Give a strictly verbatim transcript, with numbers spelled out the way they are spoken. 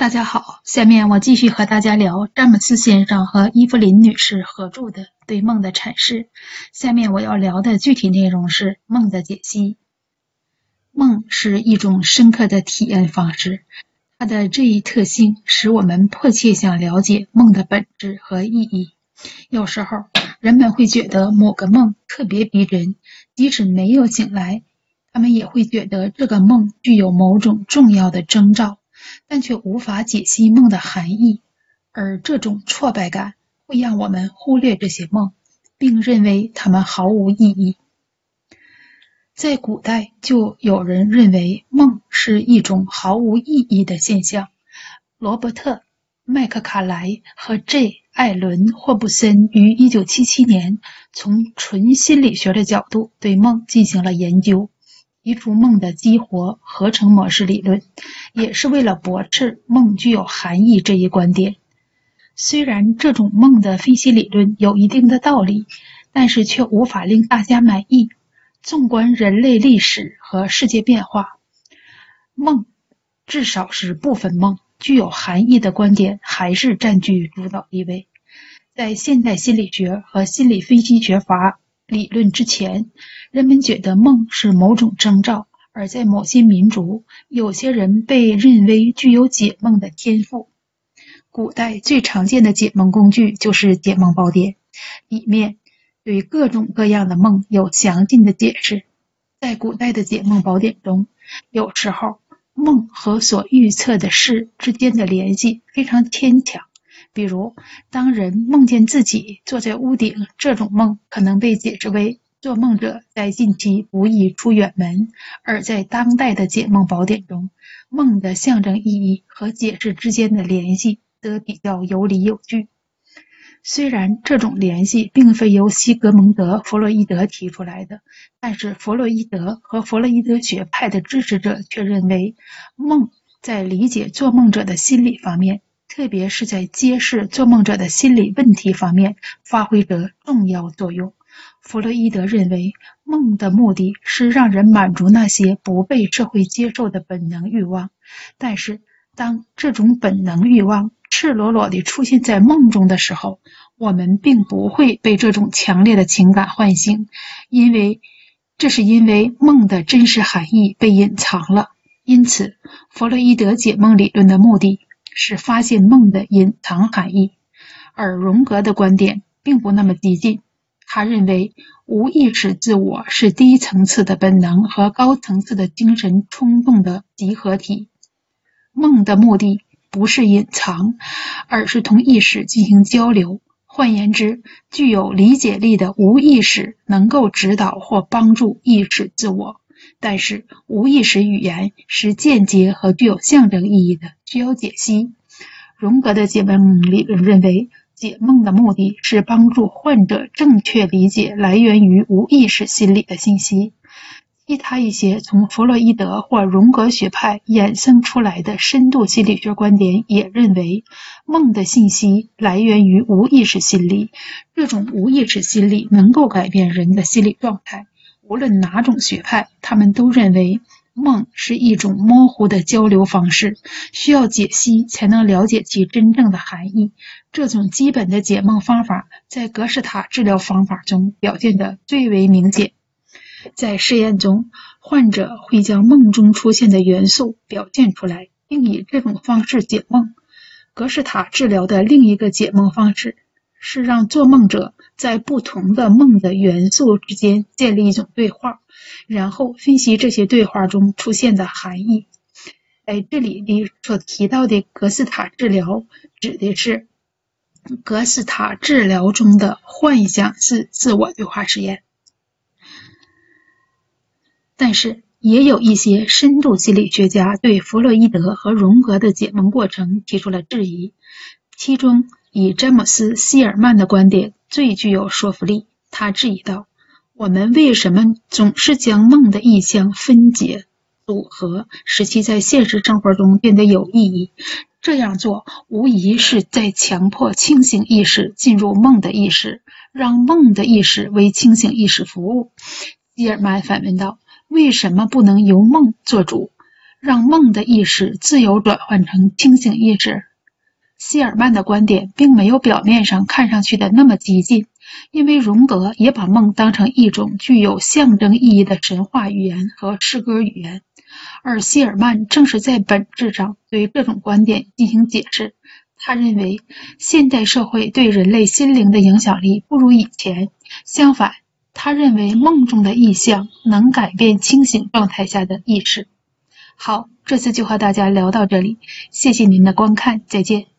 大家好，下面我继续和大家聊詹姆斯先生和伊芙琳女士合著的对梦的阐释。下面我要聊的具体内容是梦的解析。梦是一种深刻的体验方式，它的这一特性使我们迫切想了解梦的本质和意义。有时候人们会觉得某个梦特别逼真，即使没有醒来，他们也会觉得这个梦具有某种重要的征兆，但却无法解析梦的含义，而这种挫败感会让我们忽略这些梦，并认为它们毫无意义。在古代就有人认为梦是一种毫无意义的现象。罗伯特·麦克卡莱和 J. 艾伦·霍布森于一九七七年从纯心理学的角度对梦进行了研究，提出梦的激活合成模式理论，也是为了驳斥梦具有含义这一观点。虽然这种梦的分析理论有一定的道理，但是却无法令大家满意。纵观人类历史和世界变化，梦，至少是部分梦，具有含义的观点还是占据主导地位。在现代心理学和心理分析学法理论之前，人们觉得梦是某种征兆，而在某些民族，有些人被认为具有解梦的天赋。古代最常见的解梦工具就是解梦宝典，里面对各种各样的梦有详尽的解释。在古代的解梦宝典中，有时候梦和所预测的事之间的联系非常牵强。比如，当人梦见自己坐在屋顶，这种梦可能被解释为做梦者在近期不宜出远门，而在当代的解梦宝典中，梦的象征意义和解释之间的联系则比较有理有据。虽然这种联系并非由西格蒙德·弗洛伊德提出来的，但是弗洛伊德和弗洛伊德学派的支持者却认为，梦在理解做梦者的心理方面，特别是在揭示做梦者的心理问题方面，发挥着重要作用。弗洛伊德认为，梦的目的是让人满足那些不被社会接受的本能欲望，但是当这种本能欲望赤裸裸地出现在梦中的时候，我们并不会被这种强烈的情感唤醒，因为这是因为梦的真实含义被隐藏了。因此，弗洛伊德解梦理论的目的是发现梦的隐藏含义，而荣格的观点并不那么激进。他认为无意识自我是低层次的本能和高层次的精神冲动的集合体。梦的目的不是隐藏，而是同意识进行交流。换言之，具有理解力的无意识能够指导或帮助意识自我，但是无意识语言是间接和具有象征意义的，需要解析。荣格的解梦理论认为，解梦的目的是帮助患者正确理解来源于无意识心理的信息。其他一些从弗洛伊德或荣格学派衍生出来的深度心理学观点也认为，梦的信息来源于无意识心理，这种无意识心理能够改变人的心理状态。无论哪种学派，他们都认为梦是一种模糊的交流方式，需要解析才能了解其真正的含义。这种基本的解梦方法在格式塔治疗方法中表现得最为明显。在实验中，患者会将梦中出现的元素表现出来，并以这种方式解梦。格式塔治疗的另一个解梦方式是让做梦者在不同的梦的元素之间建立一种对话，然后分析这些对话中出现的含义。在这里你所提到的格式塔治疗指的是格式塔治疗中的幻想式自我对话实验。但是也有一些深度心理学家对弗洛伊德和荣格的解梦过程提出了质疑，其中以詹姆斯·希尔曼的观点最具有说服力。他质疑道，我们为什么总是将梦的意象分解组合，使其在现实生活中变得有意义？这样做无疑是在强迫清醒意识进入梦的意识，让梦的意识为清醒意识服务。希尔曼反问道，为什么不能由梦做主？ 让梦的意识自由转换成清醒意识。希尔曼的观点并没有表面上看上去的那么激进，因为荣格也把梦当成一种具有象征意义的神话语言和诗歌语言，而希尔曼正是在本质上对这种观点进行解释。他认为现代社会对人类心灵的影响力不如以前，相反，他认为梦中的意象能改变清醒状态下的意识。好，这次就和大家聊到这里，谢谢您的观看，再见。